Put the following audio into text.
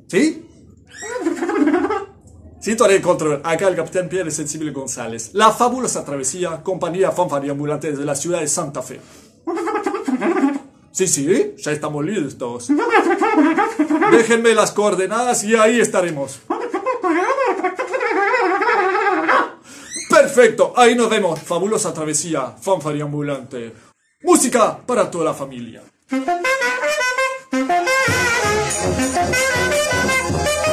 ¿Sí? Sintonía de control, acá el capitán Pierre Sensible González. La fabulosa travesía, compañía fanfarria ambulante desde la ciudad de Santa Fe. Sí, ya estamos listos. Déjenme las coordenadas y ahí estaremos. Perfecto, ahí nos vemos. Fabulosa travesía, fanfarria ambulante. Música para toda la familia.